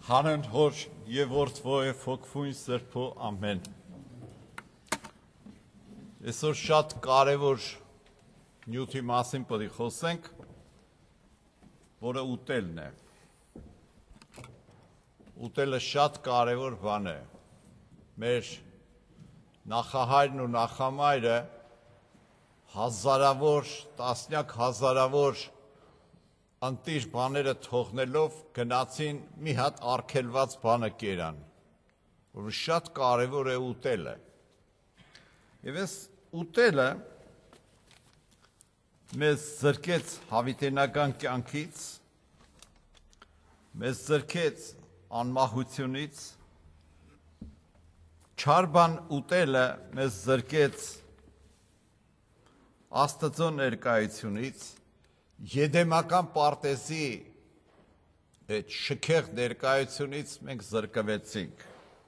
Հանուն Հոր եւ Որդվո եւ Հոգվույն Սրբո ամեն։ Այսօր շատ կարևոր նյութի մասին պետք է խոսենք, որը ուտելն է։ Ուտելը շատ կարևոր բան է։ Մեր նախահայրն ու նախամայրը հազարավոր, տասնյակ հազարավոր անտիր բաները թողնելով գնացին մի հատ արգելված բանը կերան, որ շատ կարևոր է ուտելը։ Եվ այս ուտելը մեզ զրկեց հավիտենական կյանքից, մեզ զրկեց անմահությունից, չար բան ուտելը մեզ զրկեց Աստծո ներկայությունից, Եդեմական պարտեզի այդ շքեղ ներկայությունից մենք զրկվեցինք։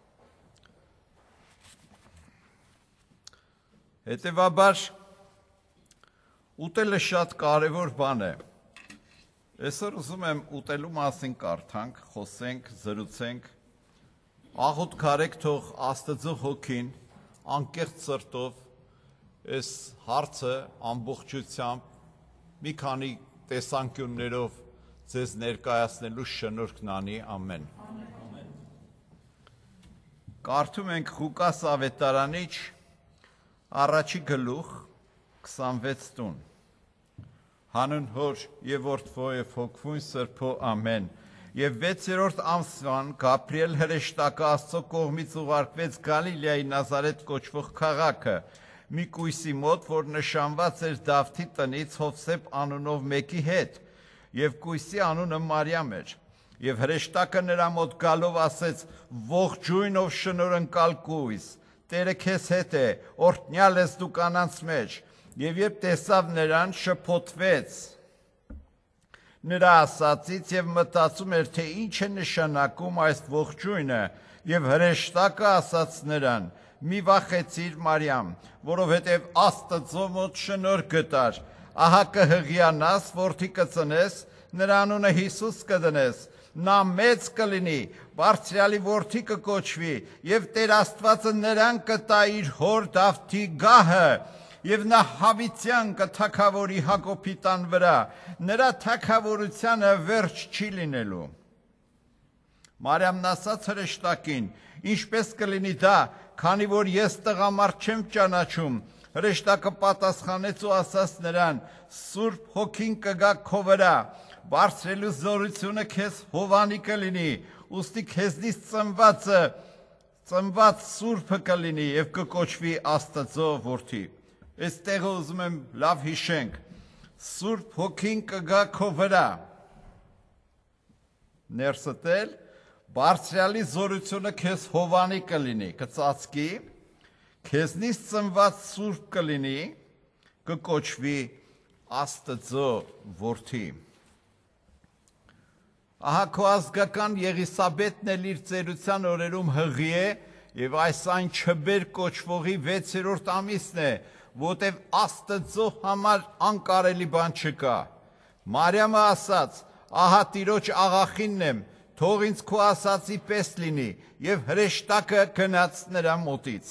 Հետևաբար ուտելը շատ կարևոր բան է։ Այսօր ուզում եմ ուտելու մասին կարդանք, խոսենք, զրուցենք, աղոթք արեք, թող Աստծո հոգին անկեղծ սրտով այս հարցը ամբողջությամբ մի քանի տեսանկյուններով ձեզ ներկայացնելու շնորհքն անի, ամեն։ Կարդում ենք Ղուկաս ավետարանիչ առաջի գլուխ 26 տուն։ Հանուն Հոր եւ Որդվո եւ Հոգվույն Սրբո ամեն։ Եվ 6-րդ ամսվան Գաբրիել հրեշտակը Աստծո կողմից ուղարկվեց Գալիլեայի Նազարեթ կոչվող քաղաքը, մի կույսի մոտ, որ նշանված էր Դավթի տնից Հովսեփ անունով մեկի հետ, եւ կույսի անունը Մարիամ էր։ Եվ հրեշտակը նրա մոտ գալով ասեց. «Ողջույն ով շնորհընկալ կույս, Տերը քեզ հետ է, օրհնյալ ես դու կանանց մեջ»։ Եվ երբ տեսավ նրան, շփոթվեց նրա ասածից եւ մտածում էր, թե ինչ է նշանակում այս ողջույնը, եւ հրեշտակը ասաց նրան. «Մի վախեցիր, Մարիամ, որովհետև Աստծո մոտ շնորհ գտար, ահա կհղիանաս, որդի կծնես, նրա անունը Հիսուս կդնես, նա մեծ կլինի, Բարձրյալի որդի կկոչվի, եւ Տեր Աստվածը նրան կտա իր հոր Դավթի գահը, եւ նա հավիտյան կթագավորի Հակոբի տան վրա, նրա թագավորությանը վերջ չի լինելու»։ Մարիամն ասաց հրեշտակին. «Ինչպես կլինի դա, քանի որ ես տղամարդ չեմ ճանաչում»։ Հրեշտակը պատասխանեց ու ասաց նրան. «Սուրբ Հոգին կգա քո վրա, բարձրելու զորությունը քեզ հովանի կլինի, ուստի քեզնից ծնված Սուրբը կլինի եւ կկոչվի Աստծո որդի»։ Այս տեղը ուզում եմ լավ հիշենք. Սուրբ Հոգին կգա քո վրա, ներստել, Բարձրյալի զորությունը քեզ հովանի կլինի, կծածկի, քեզնից ծնված Սուրբ կլինի, կկոչվի Աստծո որդի։ Ահա քո ազգական Եղիսաբեթն էլ իր ծերության օրերում հղի է, եւ այս այն չբեր կոչվողի 6-րդ ամիսն է, որտեւ Աստծո համար անկարելի բան չկա։ Մարիամը ասաց. «Ահա Տիրոջ աղախինն եմ, թող ինձ քո ասածի պես լինի», եւ հրեշտակը գնաց նրա մոտից։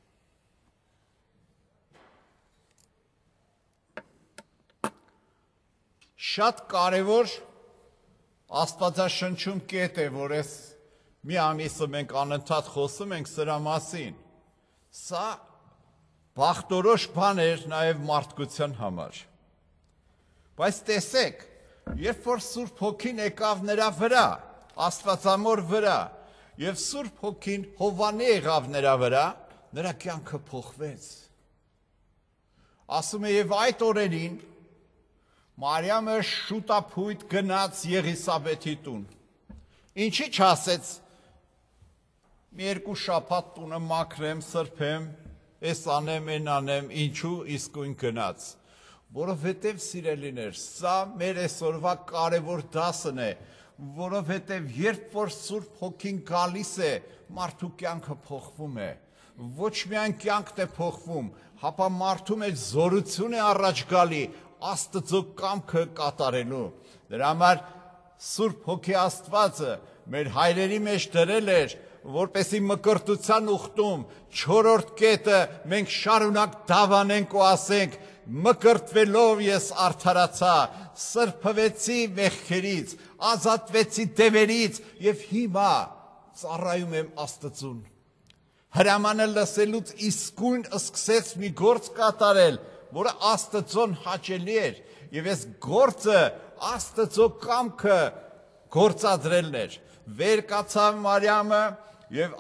Շատ կարևոր Աստվածաշնչում կետ է, որ այս մի ամիսը մենք անընդհատ խոսում ենք սրա մասին։ Սա բախտորոշ բան էր նաև մարդկության համար։ Բայց տեսեք, երբ որ Սուրբ Հոգին եկավ նրա վրա, Աստվածամոր վրա, եւ Սուրբ Հոգին Հովանի եղավ նրա վրա, նրա կյանքը փոխվեց։ Ասում է, եւ այդ օրերին Մարիամը շուտափույթ գնաց Եղիսաբեթի տուն։ Ինչի՞ չասեց. «Մի երկու շաբաթ տունը մաքրեմ, սրբեմ, այս անեմ, այն անեմ», ինչու իսկույն գնաց։ Որովհետև սիրելիներ, սա մեր այսօրվա կարևոր դասն է, որովհետև երբ որ Սուրբ Հոգին գալիս է, մարդու կյանքը փոխվում է։ Ոչ միայն կյանքն է փոխվում, հապա մարդու մեջ զորություն է առաջ գալի Աստծո կամքը կատարելու։ Դրա համար Սուրբ Հոգի Աստվածը մեր հայրերի մեջ դրել էր, որպեսի մկրտության ուխտում չորրորդ կետը մենք շարունակ դավանենք ու ասենք մկրտվելով ես արդարացա, սրբվեցի մեղքերից, ազատվեցի դևերից եւ հիմա ծառայում եմ Աստծուն։ Հրամանը լսելուց իսկույն սկսեց մի գործ կատարել, որը Աստծուն հաճելի էր, եւ այս գործը Աստծո կամքը գործադրելն էր։ Վեր կացավ Մարիամը եւ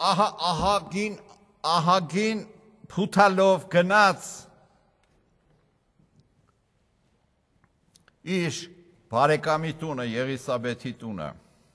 ահագին փութալով գնաց իր բարեկամի տունը, Եղիսաբեթի տունը։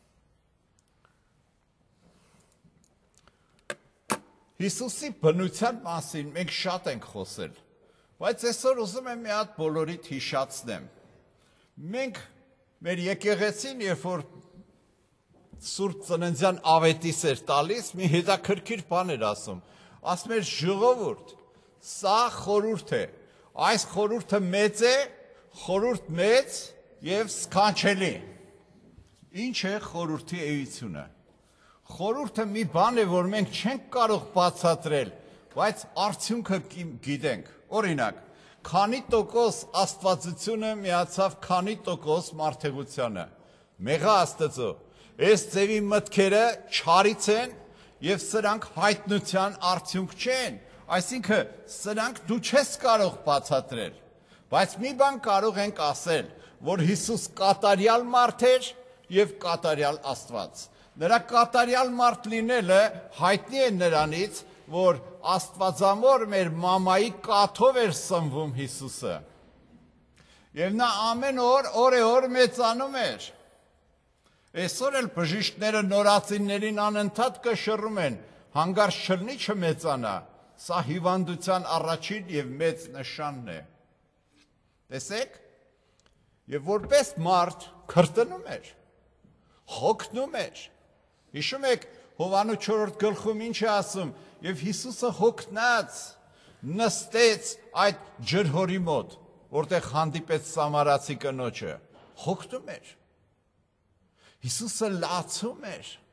Հիսուսի բնության մասին մենք շատ ենք խոսել, բայց այսօր ուզում եմ մի հատ բոլորիդ հիշացնեմ։ Մենք մեր եկեղեցին, երբ որ Սուրբ Ծննդյան ավետիս էր տալիս, մի հետաքրքիր բան էր ասում։ Ասում էր ժողովուրդ, սա խորհուրդ է, այս խորհուրդը մեծ է, խորհուրդ մեծ եւ սքանչելի։ Ինչ է խորհրդի էությունը։ Խորհուրդը մի բան է, որ մենք չենք կարող բացատրել, բայց արդյունքը գիտենք։ Օրինակ, քանի տոկոս աստվածությունը միացավ քանի տոկոս մարդեղությանը։ Մեղա Աստծո, այս ձևի մտքերը չարից են եւ սրանք հայտնության արդյունք չեն։ Այսինքն սրանք դու չես կարող բացատրել։ Բայց մի բան կարող ենք ասել, որ Հիսուս կատարյալ մարդ էր եւ կատարյալ Աստված։ Նրա կատարյալ մարդ լինելը հայտնի է նրանից, որ Աստվածամոր մեր մամայի կաթով էր սնվում Հիսուսը։ Եվ նա ամեն օր մեծանում էր։ Այսօր էլ բժիշկները նորածիններին անընդհատ կշռում են, հանգարց չլինի չմեծանա։ Սա հիվանդության առաջին եւ մեծ նշանն է։ Տեսեք, եւ որպես մարդ քրտնում էր, հոգնում էր։ Հիշում եք Հովանու 4-րդ գլխում ինչ է ասում, եւ Հիսուսը հոգնած նստեց այդ ջրհորի մոտ, որտեղ հանդիպեց սամարացի կնոջը, հոգնում էր։ Հիսուսը լացում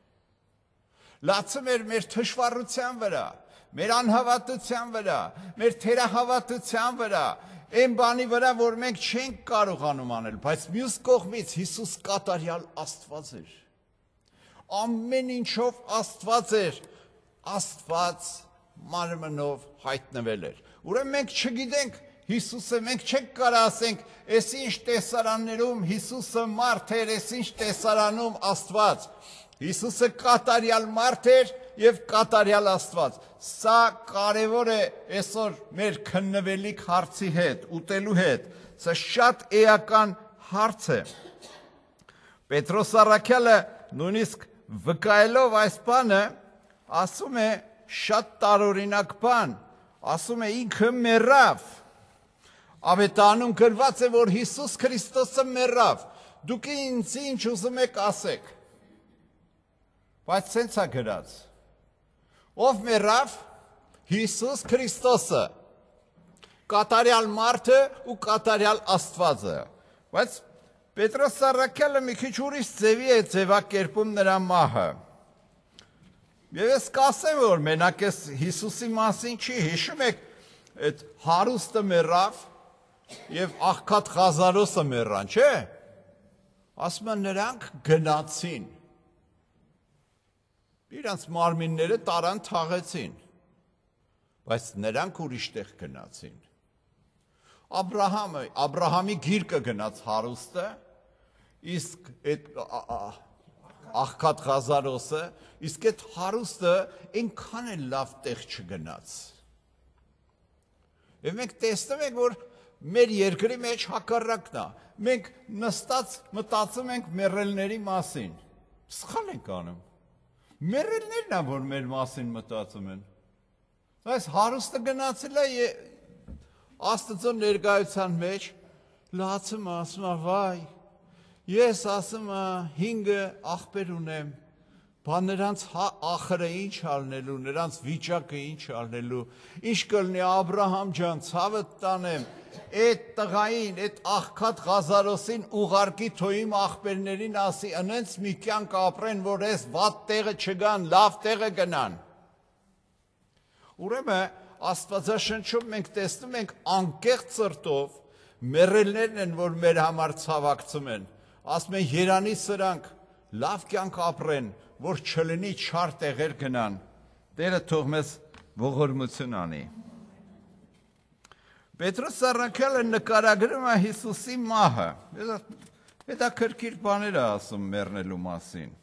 էր մեր թշվառության վրա, մեր անհավատության վրա, մեր թերահավատության վրա, այն բանի վրա, որ մենք չենք կարողանում անել, բայց մյուս կողմից Հիսուս կատարյալ Աստված էր։ Ամեն ինչով Աստված էր, Աստված մարմնով հայտնվել էր։ Ուրեմն մենք չգիտենք Հիսուսը, մենք չենք կարող ասենք, այս ինչ տեսարաններում Հիսուսը մարդ էր, այս ինչ տեսարանում Աստված։ Հիսուսը կատարյալ մարդ էր եւ կատարյալ Աստված։ Սա կարևոր է այսօր մեր քննվելիք հարցի հետ, ուտելու հետ։ Սա շատ էական հարց է։ Պետրոս առաքյալը նույնիսկ վկայելով այս բանը, ասում է շատ տարօրինակ բան, ասում է ինքը մեռավ։ Ավետարանում գրված է, որ Հիսուս Քրիստոսը մեռավ։ Դուք ինձ ինչ ուզում եք ասեք։ Բայց սենց է գրած։ Ով մեռավ? Հիսուս Քրիստոսը։ Կատարյալ մարդը ու կատարյալ Աստվածը։ Բայց Պետրոս առաքյալը մի քիչ ուրիշ ձևի է ձևակերպում նրա մահը։ Եվ ես կասեմ, որ մենակ ես Հիսուսի մասին չի, հիշում եք, այդ հարուստը մեռավ եւ աղքատ Ղազարոսը մեռան, չէ՞։ Ասում են նրանք գնացին։ Իրանց մարմինները տարան թաղեցին, բայց նրանք ուրիշ տեղ գնացին։ Աբրահամի գիրկը գնաց հարուստը, իսկ այդ աղքատ Ղազարոսը, իսկ այդ հարուստը այնքան էլ լավ տեղ չգնաց։ Եվ մենք տեսնում ենք, որ մեր երկրի մեջ հակառակն է։ Մենք նստած մտածում ենք մեռելների մասին։ Սխալ ենք անում։ Մեռելներն են, որ մեր մասին մտածում են։ Այս հարուստը գնացել է Աստծո ներկայության մեջ, լացում ասում է, վայ, ես ասում 5 աղբեր ունեմ, բա նրանց ախրը ինչ արնելու, նրանց վիճակը ինչ արնելու, ինչ կլնի Աբրահամ ջան, ցավդ տանեմ, այդ տղային, այդ աղքատ Ղազարոսին ուղարկի թոյիմ աղբերներին ասի, ընենց մի կյանք ապրեն, որ այս վատ տեղը չգան, լավ տեղը գնան։ Ուրեմն Աստվածաշնչում մենք տեսնում ենք անկեղծ սրտով մեռելներն են, որ մեր համար ցավակցում են, ասում են երանի սրանք լավ կյանք ապրեն, որ չլինի չար տեղեր գնան, Տերը թող մեզ ողորմություն անի։ Պետրոս Առաքյալը նկարագրում է Հիսուսի մահը, հետաքրքիր բաներ է ասում մեռնելու մասին։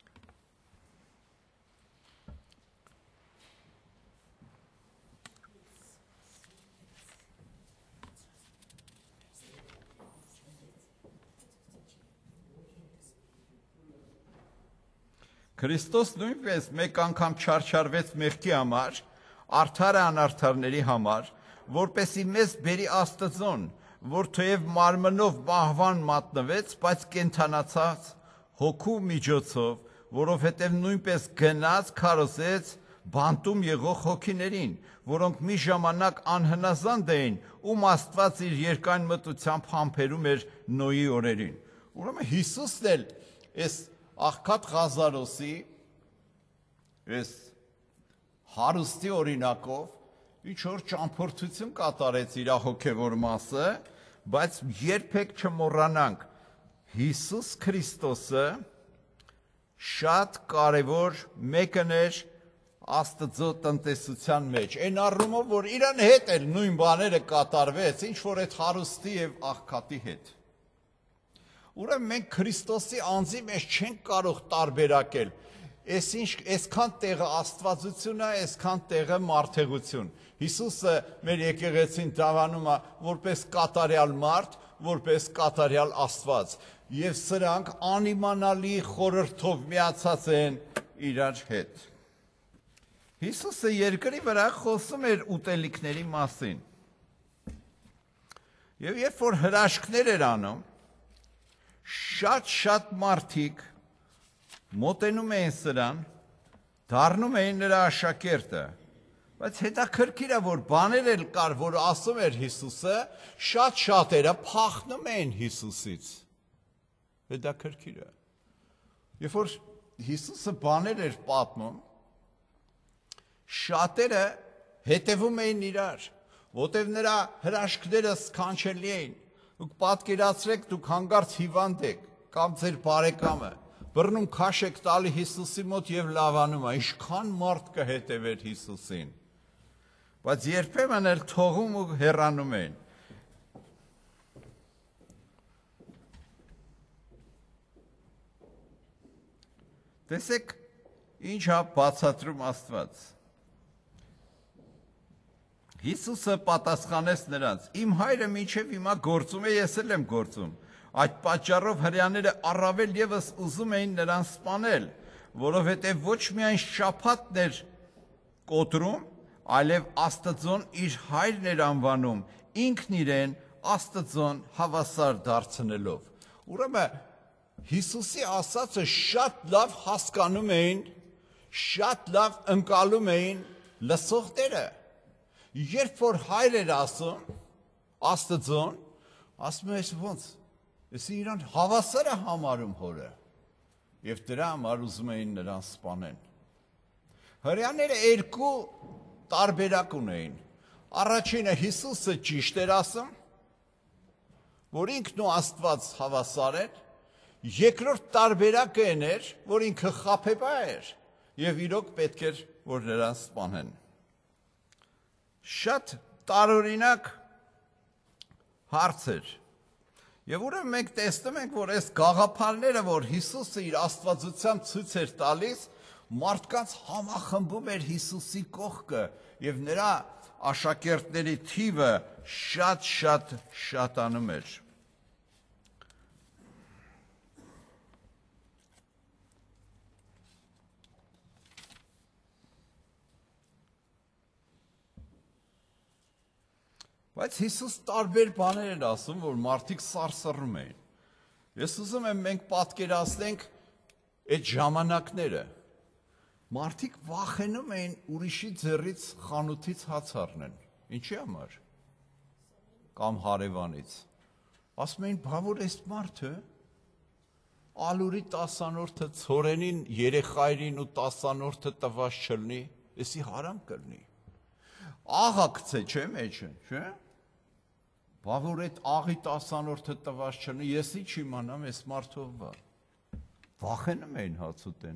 Քրիստոս նույնպես մեկ անգամ չարչարվեց մեղքի համար, արդարը անարդարների համար, որպեսի մեզ բերի Աստծուն, որ թեև մարմնով մահվան մատնվեց, բայց կենդանացած հոգու միջոցով, որովհետև նույնպես գնաց քարոզեց բանտում եղող հոգիներին, որոնք մի ժամանակ անհնազանդ էին, ում Աստված իր երկայն մտությամբ համբերում էր Նոյի օրերին։ Ուրեմն Հիսուսն էլ այս աղքատ Ղազարոսի, այս հարուստի օրինակով ինչ-որ ճամփորդություն կատարեց իր հոգևոր մասը, բայց երբեք չմոռանանք, Հիսուս Քրիստոսը շատ կարևոր մեկն էր Աստծո տնտեսության մեջ, այն առումով, որ իրան հետ էլ նույն բաները կատարվեց, ինչ որ այդ հարուստի եւ աղքատի հետ։ Ուրեմն մենք Քրիստոսի անձի մեջ չենք կարող տարբերակել, այսքան տեղը աստվածություն է, այսքան տեղը մարդեղություն։ Հիսուսը մեր եկեղեցին դավանում է որպես կատարյալ մարդ, որպես կատարյալ Աստված, եւ սրանք անիմանալի խորհրդով միացած են իրար հետ։ Հիսուսը երկրի վրա խոսում էր ուտելիքների մասին։ Եվ երբ որ հրաշքներ էր անում, շատ մարդիկ մոտենում էին սրան, դառնում էին նրա աշակերտը, բայց հետաքրքիր է, որ բաներ էլ կար, որ ասում էր Հիսուսը, շատերը փախնում էին Հիսուսից։ Հետաքրքիր է։ Երբ որ Հիսուսը բաներ էր պատմում, շատերը հետևում էին իրար, որտև նրա հրաշքները սքանչելի էին։ Դուք պատկերացրեք, դուք հանգարց հիվանդ եք, կամ ձեր բարեկամը, բռնում քաշ եք տալի Հիսուսի մոտ եւ լավանում է, ինչքան մարդ կհետևեր Հիսուսին։ Բայց երբեմն էլ թողում ու հեռանում են։ Տեսեք, ինչ է բացատրում Աստված։ Հիսուսը պատասխանեց նրանց. «Իմ հայրը մինչև հիմա գործում է, ես էլ եմ գործում»։ Այդ պատճառով հրեաները առավել ևս ուզում էին նրան սպանել, որովհետև ոչ միայն շաբաթն էր կոտրում, այլև Աստծուն իր հայրն էր անվանում, ինքն իրեն Աստծուն հավասար դարձնելով։ Ուրեմն Հիսուսի ասածը շատ լավ հասկանում էին, շատ լավ ընկալում էին լսողները։ Երբ որ հայր էր ասում, Աստծուն, ասում ես ոնց, ես իրան հավասար է համարում հորը, և դրա համար ուզում էին նրան սպանեն։ Հրեաները երկու տարբերակ ունեին։ Առաջինը Հիսուսը ճիշտ էր ասում, որ ինքն ու Աստված հավասար են, երկրորդ տարբերակը այն էր, որ ինքը խաբեբա էր, և իրոք պետք էր, որ նրան սպանեն։ Շատ տարօրինակ հարց էր։ Եվ ուրեմն մենք տեսնում ենք, որ այս գաղափարները, որ Հիսուսը իր աստվածությամբ ցույց էր տալիս, մարդկանց համախմբում էր Հիսուսի կողքը, եւ նրա աշակերտների թիվը շատ շատանում էր։ Բայց Հիսուս տարբեր բաներ էր ասում, որ մարդիկ սարսռում էին։ Ես ուզում եմ մենք պատկերացնենք այդ ժամանակները, Մարդիկ վախենում էին ուրիշի ձեռից խանութից հաց առնեն։ Ինչի համար։ Կամ հարևանից։ Ասում էին, բա որ այս մարդը ալուրի 10-որդը ցորենին երեխայրին ու 10-որդը տված չլնի, էսի հարամ կլնի։ Աղա գցե, չէ՞ մեջը, չէ՞։ Բա որ այդ աղի 10-որդը տված չլնի, ես ի՞նչ իմանամ այս մարդով բա։ Վախենում էին հաց ուտեն։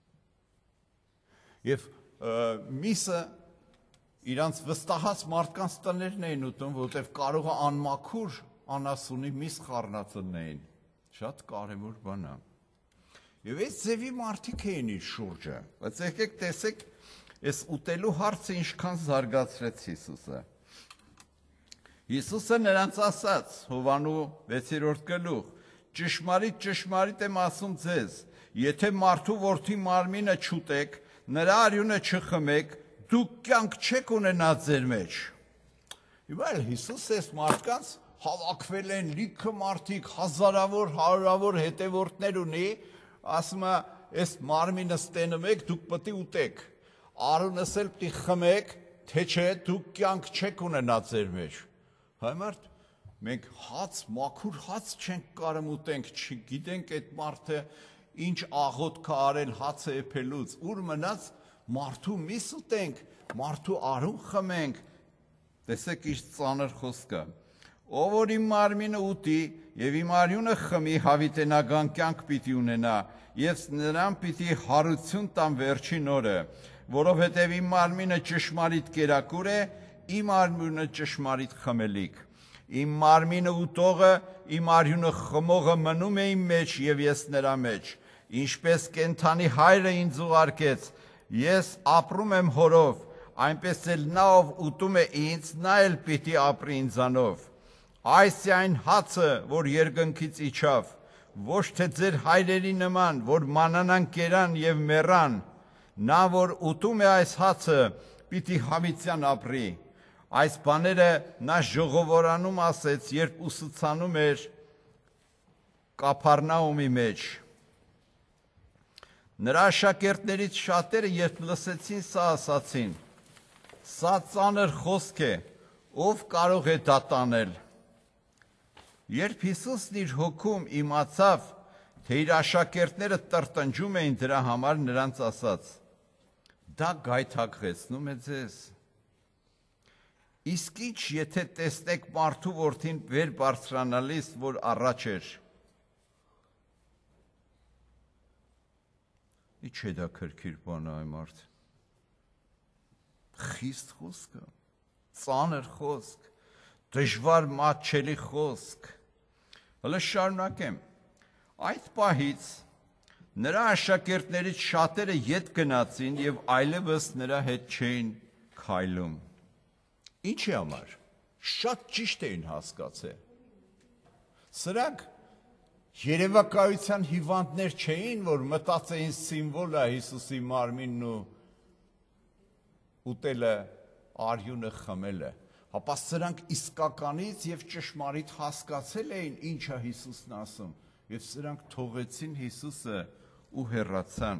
Եվ միսը իրանց վստահած մարդկանց տներն էին ուտում, որտեղ կարող է անմաքուր անասունի միս խառնածնեին։ Շատ կարևոր բան է։ Եվ այս ձևի մարդիկ էին իր շուրջը։ Բայց եկեք տեսեք, այս ուտելու հարցը ինչքան զարգացրեց Հիսուսը։ Հիսուսը նրանց ասաց, Հովանու 6-րդ գլուխ. ճշմարիտ, ճշմարիտ եմ ասում ձեզ, եթե մարդու որդի մարմինը չուտեք, նրա արյունը չխմեք, դուք կյանք չեք ունենա ձեր մեջ։ Հիմա Հիսուս այս մարդկանց հավաքվել են լիքը մարդիկ, հազարավոր, հարյուրավոր հետևորդներ ունի, ասում է, այս մարմինը ստենում եք, դուք պետք է ուտեք, արյունս էլ պետք է խմեք, թե չէ դուք կյանք չեք ունենա ձեր մեջ։ Համարդ մենք հաց, մաքուր հաց չենք կարող ուտենք, չգիտենք այդ մարդը ինչ աղոտ կա արել հացը էփելուց, ուր մնաց մարդու միս ուտենք, մարդու արյուն խմենք։ Տեսեք ինչ ծանր խոսքը։ Ով որ իմ մարմինը ուտի եւ իմ արյունը խմի, հավիտենական կյանք պիտի ունենա, եւ նրան պիտի հարություն տամ վերջին օրը, որովհետեւ իմ մարմինը ճշմարիտ կերակուր է, իմ արյունը ճշմարիտ խմելիք։ Իմ մարմինը ուտողը, իմ արյունը խմողը մնում է իմ մեջ եւ ես նրա մեջ։ Ինչպես կենթանի հայրը ինձ ուղարկեց, ես ապրում եմ հորով, այնպես էլ նա ով ուտում է ինձ, նա էլ պիտի ապրի ինձանով։ Այս է այն հացը, որ երկնքից իջավ, ոչ թե ձեր հայրերի նման, որ մանանան կերան եւ մեռան, նա որ ուտում է այս հացը, պիտի հավիտյան ապրի։ Այս բաները նա ժողովորանում ասեց, երբ ուսուցանում էր Կափառնաումի մեջ։ Նրա աշակերտներից շատերը, երբ լսեցին սա, ասացին. Սա ծանր խոսք է, ով կարող է դա տանել։ Երբ Հիսուսն իր հոգում իմացավ, թե իր աշակերտները տրտնջում էին դրա համար, նրանց ասաց. դա գայթակղեցնում է ձեզ։ Իսկ ինչ, եթե տեսնեք մարդու որդին վեր բարձրանալիս, որ առաջ էր։ Ինչ է դա քրքիր բան այ մարդ։ Խիստ խոսքը, ծանր խոսք, դժվար մատչելի խոսք։ Հələ շարունակեմ։ Այդ պահից նրա աշակերտներից շատերը ետ գնացին եւ այլևս նրա հետ չէին քայլում։ Ինչի համար։ Շատ ճիշտ էին հասկացել։ Սրանք երևակայության հիվանդներ չէին, որ մտածեին սիմվոլ է Հիսուսի մարմինն ու ուտելը, արյունը խմելը, հապա սրանք իսկականից եւ ճշմարիտ հասկացել էին ինչ է Հիսուսն ասում, եւ սրանք թողեցին Հիսուսը ու հեռացան։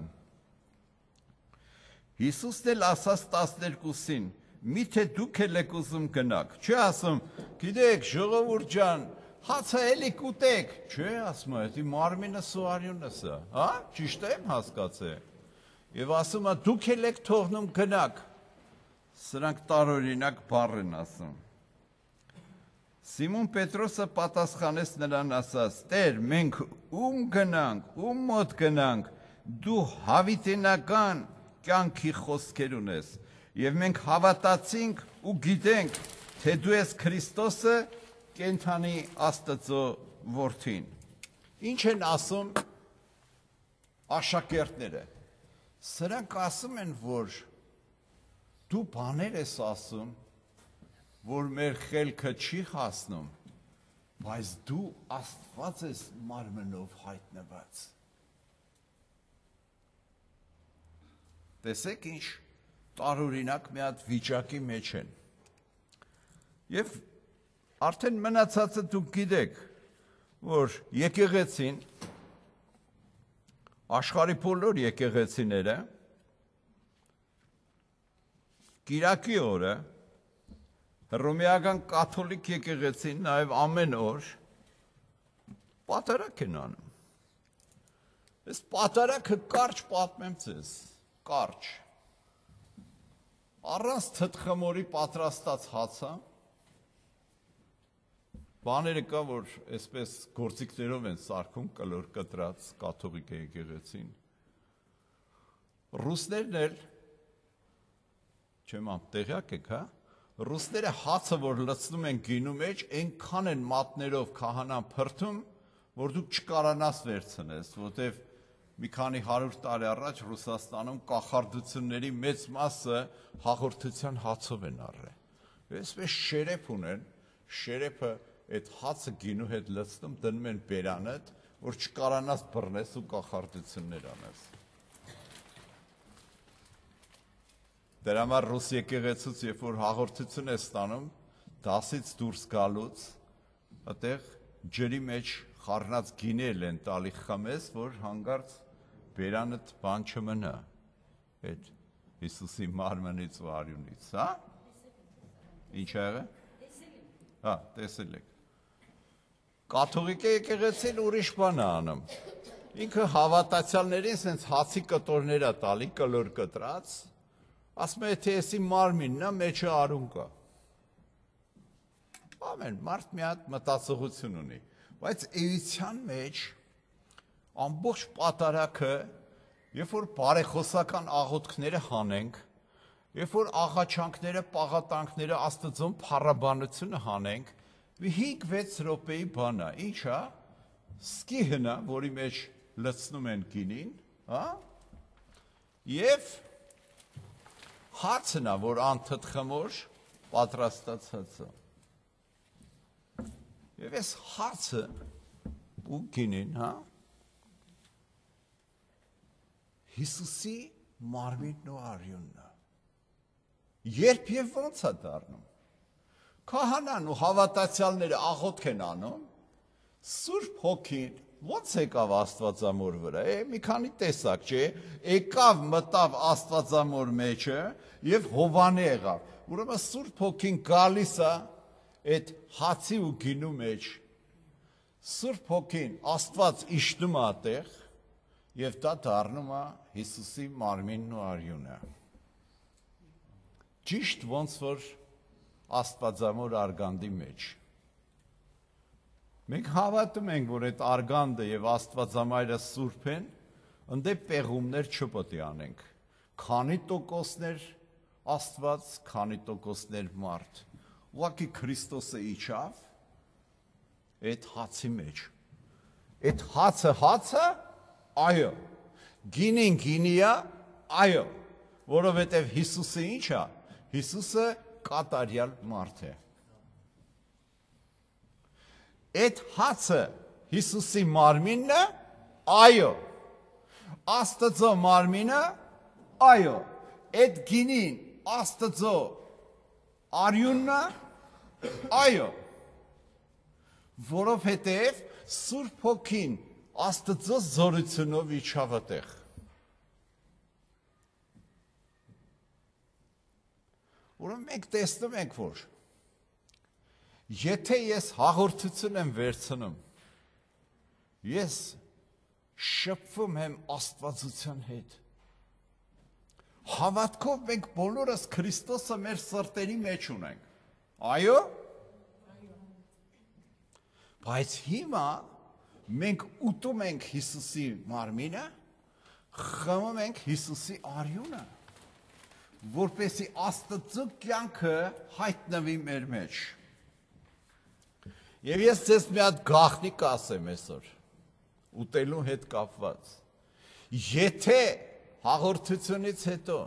Հիսուսն էլ ասաց 12-ին. Միթե դուք էլ եք ուզում գնաք, չի ասում, գիտեք, ժողովուրդ ջան, հացը էլի կուտեք, չէ, ասում է, դի մարմինս ու արյունս է, հա, ճիշտ եմ հասկացել։ Եվ ասում է, դուք էլ եք թողնում գնաք։ Սրանք տարօրինակ բառ են ասում։ Սիմոն Պետրոսը պատասխանեց նրան ասաց. Տեր, մենք ում գնանք, ում մոտ գնանք, դու հավիտենական կյանքի խոսքեր ունես, եւ մենք հավատացինք ու գիտենք, թե դու ես Քրիստոսը, կենթանի Աստծո որդին։ Ինչ են ասում աշակերտները։ Սրանք ասում են, որ դու բաներ ես ասում, որ մեր խելքը չի հասնում, բայց դու Աստված ես մարմնով հայտնված։ Տեսեք ինչ տարօրինակ մի հատ վիճակի մեջ են։ Եվ արդեն մնացածը դուք գիտեք, որ եկեղեցին, աշխարհի բոլոր եկեղեցիները Կիրակի օրը հռոմեական կաթոլիկ եկեղեցին նաև ամեն օր պատարագ են անում։ Այս պատարագը կարճ պատմեմ ձեզ, կարճ։ Առանց թթխմորի պատրաստած հացը, բաները կա, որ այսպես գործիքներով են սարքում կլոր կտրած կաթողիկ եկեղեցին։ Ռուսներն էլ, չեմ տեղյակ եք, հա? Ռուսները հացը, որ լցնում են գինու մեջ, այնքան են մատներով քահանան փրթում, որ դուք չկարանաս վերցնես, որտեվ մի քանի 100 տարի առաջ Ռուսաստանում կախարդությունների մեծ մասը հաղորդության հացով են առել։ Այսպես շերեփ ունեն, շերեփը այդ հացը գինու հետ լցնում, դնում են բերանդ, որ չկարանաս բռնես ու կախարդություններ անես։ Դրա համար ռուս եկեղեցուց, երբ որ հաղորդություն է ստանում, դասից դուրս գալուց, այդտեղ ջրի մեջ խառնած գինել են տալի խմես, որ հանգարց բերանդ բան չմնա, այդ Հիսուսի մարմնից ու արյունից, հա? Ինչ ա եղել? Հա, տեսել եք։ Կաթողիկ եկեղեցին ուրիշ բան է անում։ Ինքը հավատացյալներին սենց հացի կտորներ է տալի, կլոր կտրած, ասում է, թե եսի մարմինն է, մեջը արուն կա։ Ամեն մարդ մի հատ մտածողություն ունի, բայց էության մեջ ամբողջ պատարագը, երբ որ բարեխոսական աղոթքները հանենք, երբ որ աղաչանքները, պաղատանքները, Աստծուն փառաբանությունը հանենք, մի 5-6 րոպեի բան է, ինչ է, սկիհն է, որի մեջ լցնում են գինին, հա? Եվ հացն է, որ անթթխմոր պատրաստած հացը։ Եվ այս հացը ու գինին, հա, Հիսուսի մարմինն ու արյունն է։ Երբ եւ ոնց է դառնում։ Քահանան ու հավատացյալները աղոթք են անում, Սուրբ Հոգին ոնց եկավ Աստվածամոր վրա, մի քանի տեսակ, չէ, եկավ մտավ Աստվածամոր մեջը եւ Հովանե եղավ։ Ուրեմն Սուրբ Հոգին գալիս է այդ հացի ու գինու մեջ, Սուրբ Հոգին Աստված իջնում է այդտեղ եւ դա դառնում է Հիսուսի մարմինն ու արյունը։ Ճիշտ ոնց որ Աստվածամոր արգանդի մեջ։ Մենք հավատում ենք, որ այդ արգանդը եւ Աստվածամայրը սուրբ են, ընդ պեղումներ չպետք է անենք։ Քանի տոկոսներ Աստված, քանի տոկոսներ մարդ։ Ուղղակի Քրիստոսը իջավ այդ հացի մեջ։ Այդ հացը, այո։ Գինին գինիա, այո։ Որովհետեւ Հիսուսը ինչ է։ Հիսուսը կատարյալ մարդ է։ Այդ հացը Հիսուսի մարմինն է, այո։ Աստծո մարմինը, այո։ Այդ գինին Աստծո արյունն է, այո։ Որովհետև Սուրբ Հոգին Աստծո զորությունով իջավ այդտեղ։ Ուրեմն մենք տեսնում ենք, որ եթե ես հաղորդություն եմ վերցնում, ես շփվում եմ Աստվածության հետ։ Հավատքով մենք բոլորս Քրիստոսը մեր սրտերի մեջ ունենք։ Այո։ Բայց հիմա մենք ուտում ենք Հիսուսի մարմինը, խմում ենք Հիսուսի արյունը, որպեսզի Աստծո կյանքը հայտնվի մեր մեջ։ Եվ ես ձեզ մի հատ գաղտնիք ասեմ այսօր, ուտելու հետ կապված։ Եթե հաղորդությունից հետո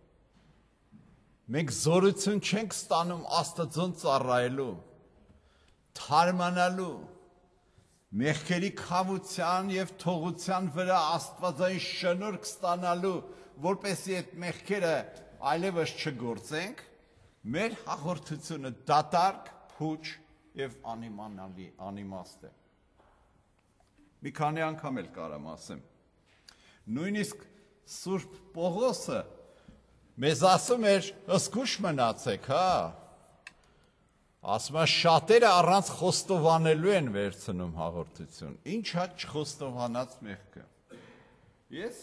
մենք զորություն չենք ստանում Աստծուն ծառայելու, թարմանալու, մեղքերի քավության եւ թողության վրա Աստվածային շնորհք ստանալու, որպեսզի այդ մեղքերը այլևս չգործենք, մեր հաղորդությունը դատարկ, փուչ եւ անիմաստ է։ Մի քանի անգամ էլ կարամ ասեմ։ Նույնիսկ Սուրբ Պողոսը Մեզ ասում էր, ըսկուշ մնացեք, հա։ Ասում է շատերը առանց խոստովանելու են վերցնում հաղորդություն։ Ինչ հա չխոստովանած մեղքը։ Ես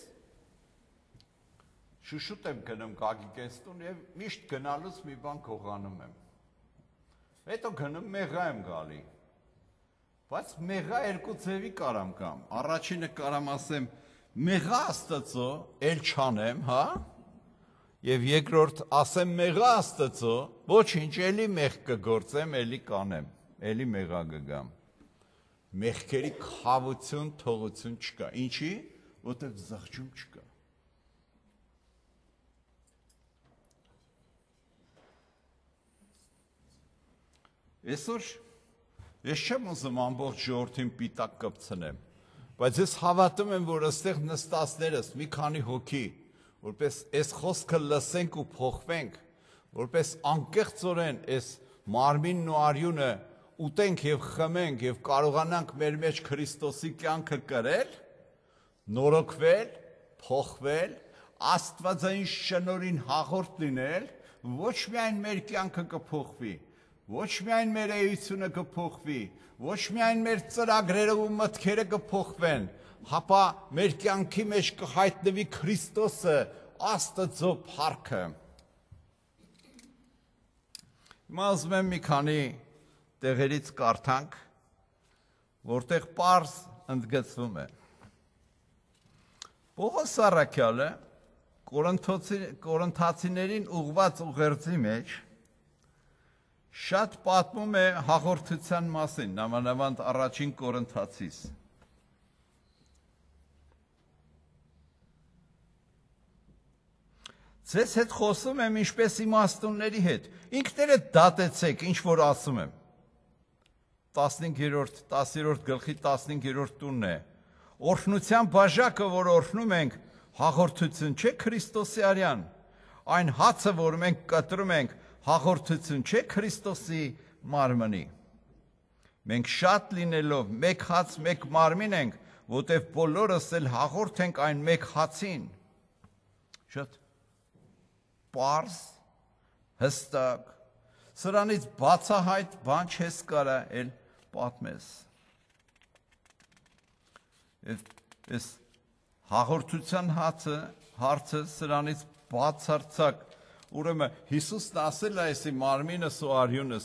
շուշուտ եմ գնում Գագիկեստուն եւ միշտ գնալուց մի բան կողանում եմ։ Հետո գնում մեղա եմ գալի։ Բայց մեղա երկու ձևի կարամ կամ։ Առաջինը կարամ ասեմ մեղա Աստծո, էլ չանեմ, հա։ Եվ երկրորդ ասեմ մեղա Աստծո, ոչինչ, էլի մեղ կգործեմ, էլի կանեմ, էլի մեղա կգամ։ Մեղքերի խավություն, թողություն չկա։ Ինչի՞, որտեղ զղջում չկա։ Այսօր ես չեմ ուզում ամբողջ ժողովրդին պիտակ կպցնեմ, բայց ես հավատում եմ, որ այստեղ նստածներս մի քանի հոգի, որպես այս խոսքը լսենք ու փոխվենք, որպես անկեղծորեն այս մարմինն ու արյունը ուտենք եւ խմենք եւ կարողանանք մեր մեջ Քրիստոսի կյանքը կրել, նորոգվել, փոխվել, Աստվածային շնորհին հաղորդ լինել, ոչ միայն մեր կյանքը կփոխվի, ոչ միայն մեր էությունը կփոխվի, ոչ միայն մեր ծրագրերը ու մտքերը կփոխվեն, հապա մեր կյանքի մեջ կհայտնվի Քրիստոսը, Աստծո փառքը։ Հիմա ուզում եմ մի քանի տեղերից կարդանք, որտեղ պարզ ընդգծվում է։ Պողոս առաքյալը Կորինթացիներին ուղված ուղերձի մեջ շատ պատմում է հաղորդության մասին, նամանավանդ առաջին Կորինթացիս։ Ձեզ հետ խոսում եմ ինչպես իմաստունների հետ, ինքներդ դատեցեք, ինչ որ ասում եմ։ 10-րդ գլխի 15-րդ տունն է։ Օրհնության բաժակը, որ օրհնում ենք, հաղորդություն չէ Քրիստոսի արյան, այն հացը, որ մենք կտրում ենք, հաղորդություն չէ Քրիստոսի մարմնի։ Մենք շատ լինելով մեկ հաց, մեկ մարմին ենք, որտեղ բոլորս էլ հաղորդ ենք այն մեկ հացին։ Շատ պարզ, հստակ, սրանից բացահայտ բան չես կարա էլ պատմես։ Այս հաղորդության հարցը սրանից բացարձակ, ուրեմն Հիսուսն ասել է այսի մարմինս ու արյունս,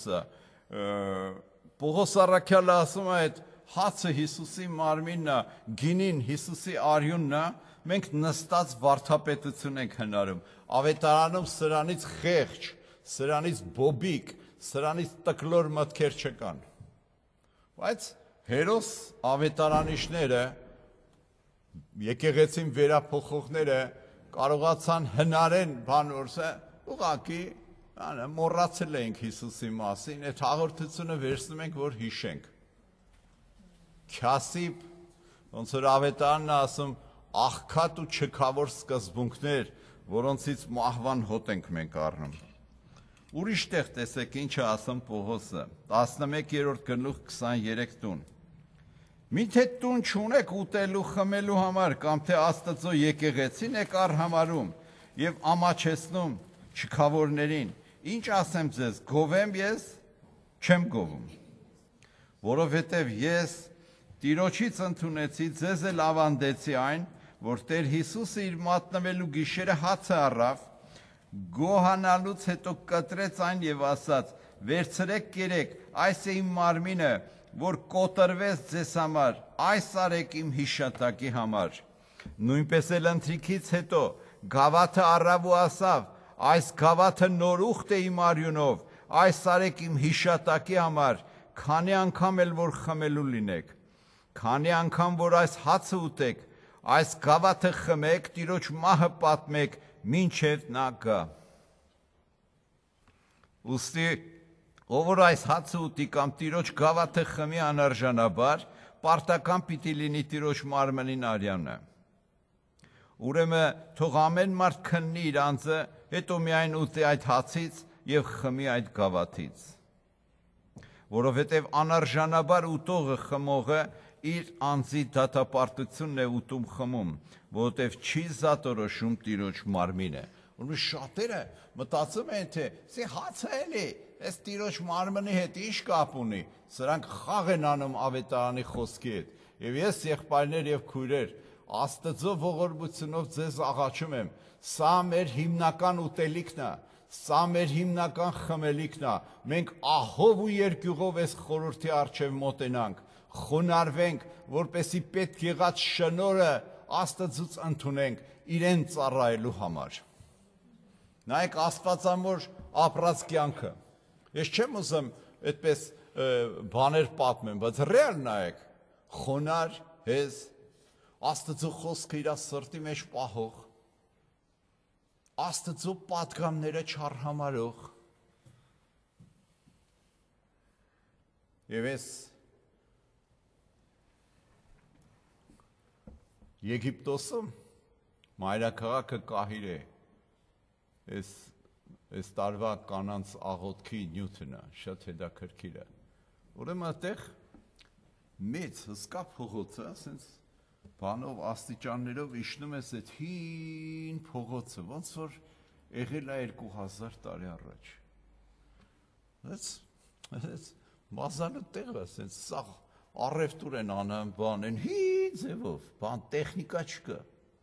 Պողոս առաքյալը ասում է այդ հացը Հիսուսի մարմինն է, գինին Հիսուսի արյունն է, մենք նստած վարդապետություն ենք հնարում, ավետարանում սրանից խեղճ, սրանից բոբիկ, սրանից տկլոր մտքեր չկան։ Բայց հերոս ավետարանիչները, եկեղեցին վերափոխողները կարողացան հնարեն բանորսը, ուղղակի մոռացել ենք Հիսուսի մասին, այդ հաղորդությունը վերցնում ենք, որ հիշենք։ Քյասիբ, ոնց որ ավետարանն ասում, աղքատ ու չքավոր սկզբունքներ, որոնցից մահվան հոտ ենք մենք առնում։ Ուրիշ տեղ տեսեք ինչ է ասում Պողոսը, 11-րդ գլուխ 23 տուն։ Միթե տուն չունեք ուտելու խմելու համար, կամ թե Աստծո եկեղեցին եք արհամարում եւ ամաչեցնում չքավորներին, ինչ ասեմ ձեզ, գովեմ ես, չեմ գովում, որովհետեւ ես Տիրոջից ընդունեցի, ձեզ էլ ավանդեցի այն, որ Տեր Հիսուսը իր մատնվելու գիշերը հացը առավ, գոհանալուց հետո կտրեց այն եւ ասաց. վերցրեք կերեք, այս է իմ մարմինը, որ կոտրվեց ձեզ համար, այս արեք իմ հիշատակի համար։ Նույնպես էլ ընթրիքից հետո գավաթը առավ ու ասավ. այս գավաթը նոր ուխտ է իմ արյունով, այս արեք իմ հիշատակի համար, քանի անգամ էլ որ խմելու լինեք, քանի անգամ որ այս հացը ուտեք, այս գավաթը խմեք, Տիրոջ մահը պատմեք, մինչև նա գա։ Ուստի ով որ այս հացը ուտի կամ Տիրոջ գավաթը խմի անարժանաբար, պարտական պիտի լինի Տիրոջ մարմնին արյանը։ Ուրեմն թող ամեն մարդ քննի իր անձը, հետո միայն ուտի այդ հացից եւ խմի այդ գավաթից։ Որովհետեւ անարժանաբար ուտողը խմողը իր անձի դատապարտությունն է ուտում խմում, որովհետև չի զատորոշում Տիրոջ մարմինը։ Որ շատերը մտածում են, թե «Սի հացը էլի, այս տիրոջ մարմնի հետ ինչ կապ ունի»։ Սրանք խաղ են անում ավետարանի խոսքի հետ։ Եվ ես եղբայրներ եւ քույրեր, Աստծո ողորմությունով ձեզ աղաչում եմ, սա մեր հիմնական ուտելիքն է, սա մեր հիմնական խմելիքն է։ Մենք ահով ու երկյուղով այս խորհրդի առջև մոտենանք, խոնարհվենք, որպեսի պետք եղած շնորհը Աստծուց ընդունենք իրեն ծառայելու համար։ Նայեք Աստվածամոր ապրած կյանքը։ Ես չեմ ուզում այդպես բաներ պատմեմ, բայց ռեալ նայեք, խոնար, հեզ, Աստծո խոսքը իր սրտի մեջ պահող, Աստծո պատգամները չարհամարող։ Եվ ես Եգիպտոսում մայրաքաղաքը Կահիր է, այս տարվա կանանց աղոթքի նյութն է, շատ հետաքրքիր է։ Ուրեմն այդտեղ մեծ հսկա փողոցը, ասենց բանով աստիճաններով իջնում ես այդ հին փողոցը, ոնց որ եղել է 2000 տարի առաջ։ Այս մազալու տեղը, ասենց սաղ առևտուր են անում, բան են հին ձևով, բան տեխնիկա չկա։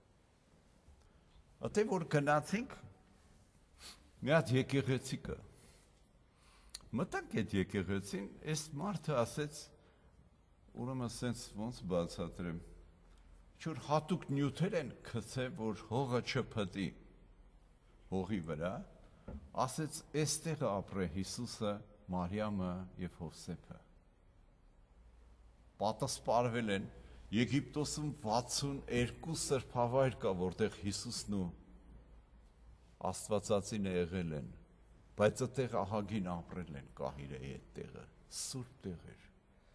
Ատե որ գնացինք, մի հատ եկեղեցի կա։ Մտանք այդ եկեղեցին, այս մարդը ասեց, ուրեմն ասենց ոնց բացատրեմ, չոր հատուկ նյութեր են գցել, որ հողը չփտի հողի վրա, ասեց այստեղ ապրե Հիսուսը, Մարիամը եւ Հովսեփը։ Պատասպարվել են Եգիպտոսում 62 սրբավայր կա, որտեղ Հիսուսն ու Աստվածածին եղել են, բայց այդտեղ ահագին ապրել են Կահիրի այդ տեղը, սուրբ տեղ էր։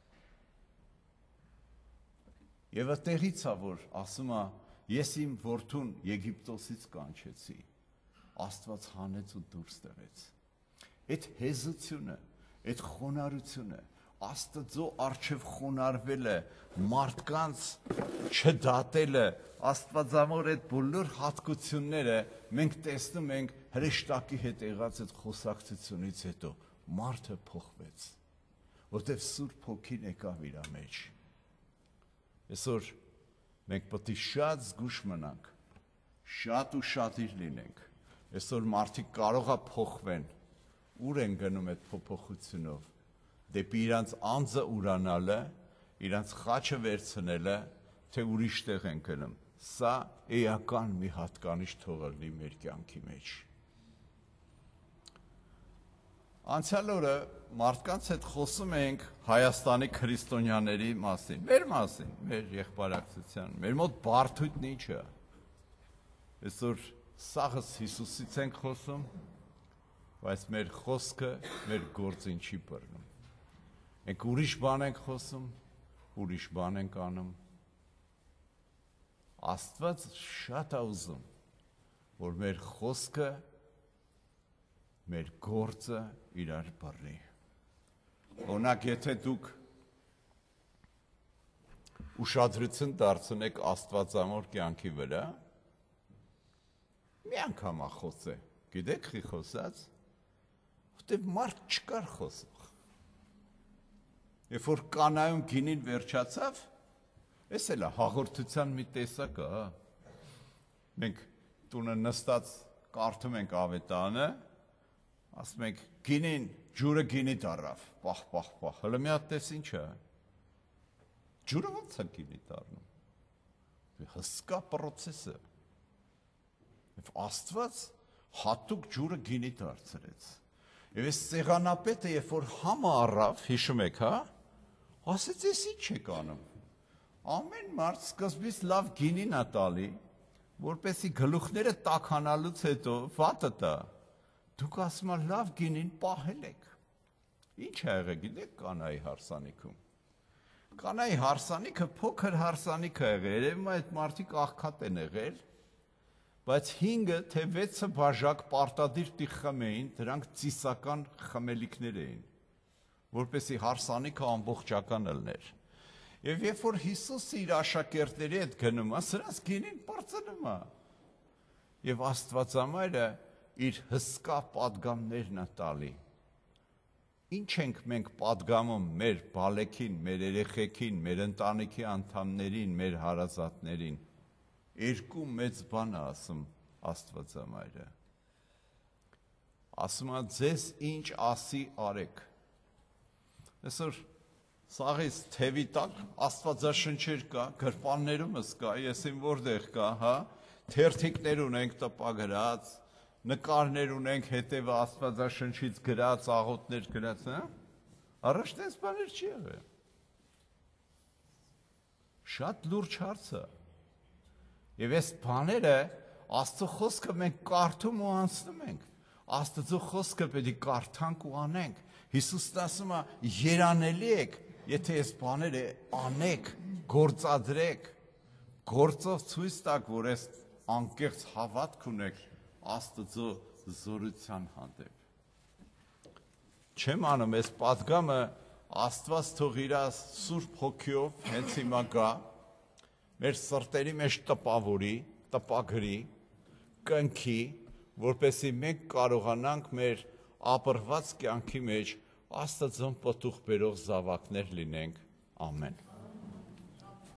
Եվ այդտեղից է, որ ասում է, ես իմ որդուն Եգիպտոսից կանչեցի, Աստված հանեց ու դուրս տվեց։ Այդ հեզությունը, այդ խոնարհությունը, Աստծո առջև խոնարհվելը, մարդկանց չդատելը, Աստվածամոր այդ բոլոր հատկությունները մենք տեսնում ենք հրեշտակի հետ եղած այդ խոսակցությունից հետո մարդը փոխվեց, որտեղ Սուրբ Հոգին եկավ իր մեջ։ Այսօր մենք պետք է շատ զգուշ մնանք, շատ ու շատիր լինենք։ Այսօր մարդիկ կարող է փոխվեն, ուր են գնում այդ փոփոխությունով, դեպի իրանց անձը ուրանալը, իրանց խաչը վերցնելը, թե ուրիշ տեղ են գնում։ Սա էական մի հատկանիշ թող լինի մեր կյանքի մեջ։ Անցյալ օրը մարդկանց հետ խոսում ենք Հայաստանի քրիստոնյաների մասին, մեր եղբայրակցության, մեր մոտ բարդույթն ինչ է։ Այսօր սաղս Հիսուսից ենք խոսում, բայց մեր խոսքը մեր գործին չի բռնում։ Մենք ուրիշ բան ենք խոսում, ուրիշ բան ենք անում։ Աստված շատ է ուզում, որ մեր խոսքը, մեր գործը իրար բռնի։ Օրինակ, եթե դուք ուշադրություն դարձնեք Աստվածամոր կյանքի վրա, մի անգամ խոսե, գիտեք խի խոսած, որտեղ մարդ չկար խոսող։ Երբ որ կանայում գինին վերջացավ, այս էլ է հաղորդության մի տեսակ է, մենք տունը նստած կարդում ենք ավետարանը, ասում ենք գինին, ջուրը գինի դառավ, պահ, հələ մի հատ տես ինչ է, ջուրը ոնց է գինի դառնում, հսկա պրոցես է, և Աստված հատուկ ջուրը գինի դարձրեց, և այս սեղանապետը, երբ որ համը առավ, հիշում եք, ասեց ես ինչ եք անում, ամեն մարդ սկզբից լավ գինին է տալի, որպեսի գլուխները տաքանալուց հետո վատը տա, դուք ասում եք լավ գինին պահել եք, ինչ է եղել գիտեք կանայի հարսանիքում, կանայի հարսանիքը փոքր հարսանիք է եղել, երևում է այդ մարդիկ աղքատ են եղել, բայց 5-ը թե 6-ը բաժակ պարտադիր տի խմեին, դրանք ծիսական խմելիքներ էին, որպեսի հարսանիքը ամբողջական ըլներ։ Եվ երբ որ Հիսուսը իր աշակերտների հետ գնում է, սրանց գինին պարծնում է։ Եվ Աստվածամայրը իր հսկա պատգամներն է տալի։ Ինչ ենք մենք պատգամում մեր բալեքին, մեր երեխեքին, մեր ընտանիքի անդամներին, մեր հարազատներին։ Երկու մեծ բան է ասում Աստվածամայրը։ Ասում է ձեզ ինչ ասի արեք։ Այսօր սաղից թևի տակ Աստվածաշնչեր կա, գրպաններումս կա, ես իմ որտեղ կա, հա, թերթիկներ ունենք տպագրած, նկարներ ունենք հետևը Աստվածաշնչից գրած, աղոթներ գրած, հա։ Առաջ տես բաներ չի եղել։ Շատ լուրջ հարց է։ Եվ այս բաները Աստծո խոսքը մենք կարդում ու անցնում ենք։ Աստծո խոսքը պետք է կարդանք ու անենք։ Հիսուսն ասում է, երանելի եք, եթե այս բաները անեք, գործադրեք, գործով ցույց տաք, որ այս անկեղծ հավատք ունեք Աստծո զորության հանդեպ։ Չեմ անում այս պատգամը, Աստված թող իր Սուրբ Հոգիով հենց հիմա գա, մեր սրտերի մեջ տպավորի, տպագրի, կնքի, որպեսզի մենք կարողանանք մեր ապրված կյանքի մեջ Աստծուն պտուղ բերող զավակներ լինենք։ Ամեն։